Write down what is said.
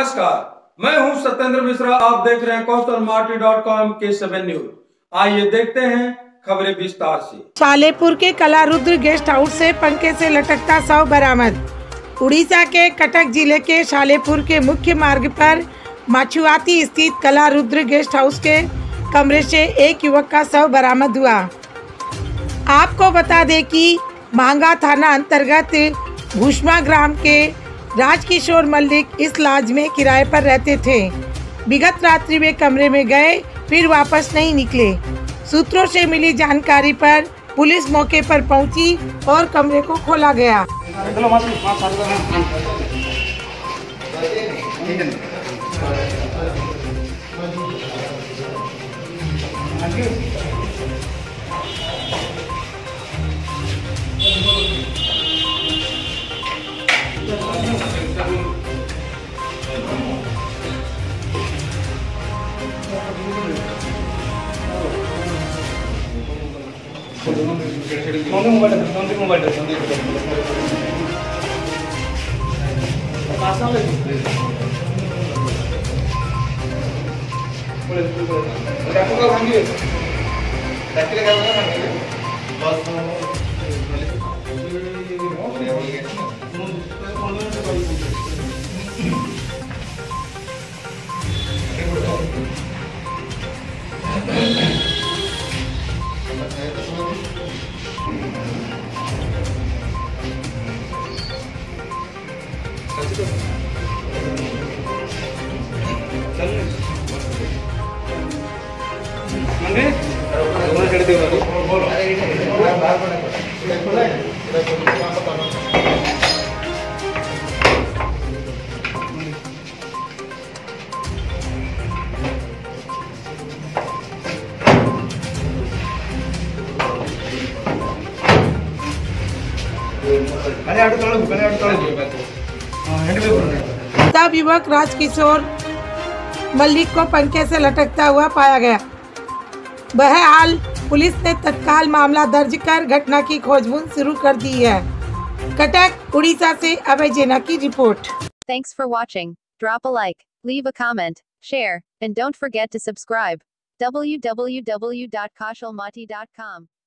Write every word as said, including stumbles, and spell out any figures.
नमस्कार, मैं हूं सत्येंद्र मिश्रा। आप देख रहे हैं कौशल माटी डॉट कॉम के सेवन न्यूज। आइए देखते हैं खबरें विस्तार से। सालेपुर के कलारुद्र गेस्ट हाउस से पंखे से लटकता शव बरामद। उड़ीसा के कटक जिले के सालेपुर के मुख्य मार्ग पर माछुआती स्थित कलारुद्र गेस्ट हाउस के कमरे से एक युवक का शव बरामद हुआ। आपको बता दें कि महंगा थाना अंतर्गत भूष्मा ग्राम के राजकिशोर मल्लिक इस लॉज में किराए पर रहते थे। विगत रात्रि वे कमरे में गए, फिर वापस नहीं निकले। सूत्रों से मिली जानकारी पर पुलिस मौके पर पहुंची और कमरे को खोला गया। मोबाइल मोबाइल तब युवक राजकिशोर मल्लिक को पंखे से लटकता हुआ पाया गया। बहरहाल पुलिस ने तत्काल मामला दर्ज कर घटना की खोजबीन शुरू कर दी है। कटक उड़ीसा से अभय जेना की रिपोर्ट। Thanks for watching. Drop a like, leave a comment, share, and don't forget to subscribe. w w w dot kaushal mati dot com